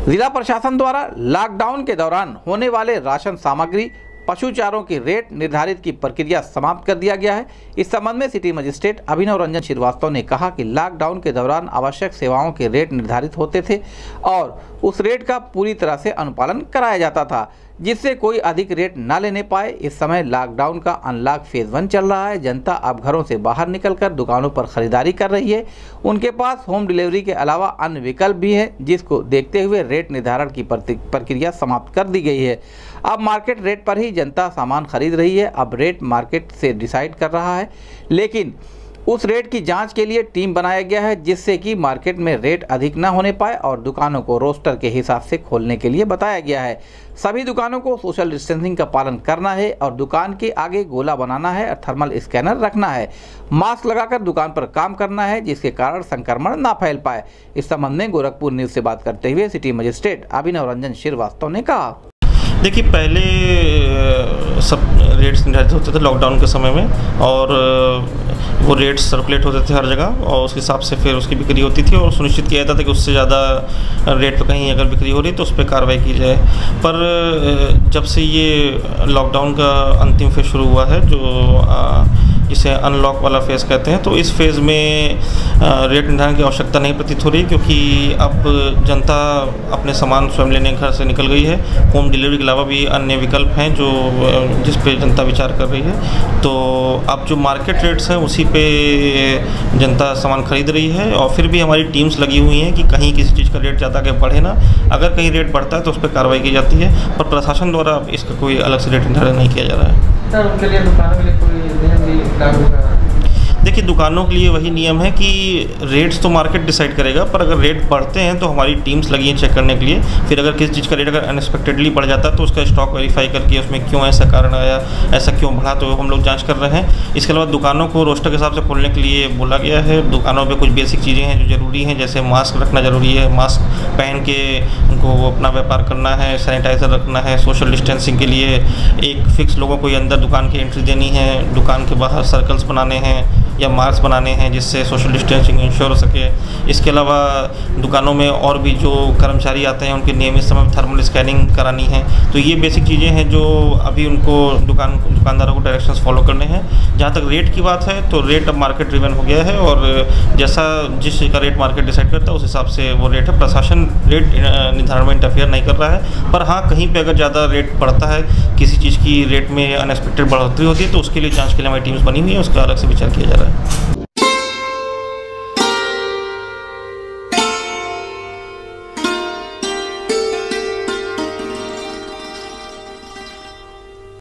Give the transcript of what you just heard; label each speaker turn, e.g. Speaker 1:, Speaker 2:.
Speaker 1: जिला प्रशासन द्वारा लॉकडाउन के दौरान होने वाले राशन सामग्री, पशु चारों की रेट निर्धारित की प्रक्रिया समाप्त कर दिया गया है। इस संबंध में सिटी मजिस्ट्रेट अभिनव रंजन श्रीवास्तव ने कहा कि लॉकडाउन के दौरान आवश्यक सेवाओं के रेट निर्धारित होते थे और उस रेट का पूरी तरह से अनुपालन कराया जाता था, जिससे कोई अधिक रेट न लेने पाए। इस समय लॉकडाउन का अनलॉक फेज 1 चल रहा है। जनता अब घरों से बाहर निकलकर दुकानों पर खरीदारी कर रही है। उनके पास होम डिलीवरी के अलावा अन्य विकल्प भी है, जिसको देखते हुए रेट निर्धारण की प्रक्रिया समाप्त कर दी गई है। अब मार्केट रेट पर ही जनता सामान खरीद रही है। अब रेट मार्केट से डिसाइड कर रहा है, लेकिन उस रेट की जांच के लिए टीम बनाया गया है, जिससे कि मार्केट में रेट अधिक न होने पाए और दुकानों को रोस्टर के हिसाब से खोलने के लिए बताया गया है। सभी दुकानों को सोशल डिस्टेंसिंग का पालन करना है और दुकान के आगे गोला बनाना है और थर्मल स्कैनर रखना है। मास्क लगाकर दुकान पर काम करना है, जिसके कारण संक्रमण ना फैल पाए। इस संबंध में गोरखपुर न्यूज से बात करते हुए सिटी मजिस्ट्रेट अभिनव रंजन श्रीवास्तव ने कहा।
Speaker 2: देखिए, पहले सब रेट्स निर्धारित होते थे लॉकडाउन के समय में, और वो रेट्स सर्कुलेट होते थे हर जगह, और उस हिसाब से फिर उसकी बिक्री होती थी और सुनिश्चित किया जाता था कि उससे ज़्यादा रेट पर कहीं अगर बिक्री हो रही तो उस पर कार्रवाई की जाए। पर जब से ये लॉकडाउन का अंतिम फेज शुरू हुआ है, जो जिसे अनलॉक वाला फेज़ कहते हैं, तो इस फेज़ में रेट निर्धारण की आवश्यकता नहीं प्रतीत हो रही, क्योंकि अब जनता अपने सामान स्वयं लेने घर से निकल गई है। होम डिलीवरी के अलावा भी अन्य विकल्प हैं जो जिस पे जनता विचार कर रही है। तो अब जो मार्केट रेट्स हैं उसी पे जनता सामान खरीद रही है, और फिर भी हमारी टीम्स लगी हुई हैं कि कहीं किसी चीज़ का रेट ज़्यादा आगे बढ़े ना। अगर कहीं रेट बढ़ता है तो उस पर कार्रवाई की जाती है, पर प्रशासन द्वारा इसका कोई अलग से रेट निर्धारण नहीं किया जा रहा है।
Speaker 3: सर, उनके लिए दुकानों के लिए कोई नियम भी लागू होगा?
Speaker 2: देखिए, दुकानों के लिए वही नियम है कि रेट्स तो मार्केट डिसाइड करेगा, पर अगर रेट बढ़ते हैं तो हमारी टीम्स लगी हैं चेक करने के लिए। फिर अगर किसी चीज़ का रेट अगर अनएक्सपेक्टेडली बढ़ जाता है तो उसका स्टॉक वेरीफाई करके उसमें क्यों ऐसा कारण आया, ऐसा क्यों बढ़ा, तो हम लोग जांच कर रहे हैं। इसके अलावा दुकानों को रोस्टर के हिसाब से खोलने के लिए बोला गया है। दुकानों पर कुछ बेसिक चीज़ें हैं जो ज़रूरी हैं, जैसे मास्क रखना ज़रूरी है, मास्क पहन के उनको अपना व्यापार करना है, सैनिटाइज़र रखना है, सोशल डिस्टेंसिंग के लिए एक फिक्स लोगों को अंदर दुकान की एंट्री देनी है, दुकान के बाहर सर्कल्स बनाने हैं या मार्क्स बनाने हैं जिससे सोशल डिस्टेंसिंग इंश्योर हो सके। इसके अलावा दुकानों में और भी जो कर्मचारी आते हैं उनके नियमित समय पर थर्मल स्कैनिंग करानी है। तो ये बेसिक चीज़ें हैं जो अभी उनको दुकानदारों को डायरेक्शंस फॉलो करने हैं। जहाँ तक रेट की बात है तो रेट अब मार्केट ड्रिवन हो गया है, और जैसा जिस का रेट मार्केट डिसाइड करता है उस हिसाब से वो रेट है। प्रशासन रेट निर्धारण में इंटरफेयर नहीं कर रहा है, पर हाँ, कहीं पर अगर ज़्यादा रेट बढ़ता है, किसी चीज़ की रेट में अनएक्सपेक्टेड बढ़ोतरी होती है, तो उसके लिए जाँच के लिए हमारी टीम्स बनी हुई है, उसका अलग से विचार किया जा रहा है।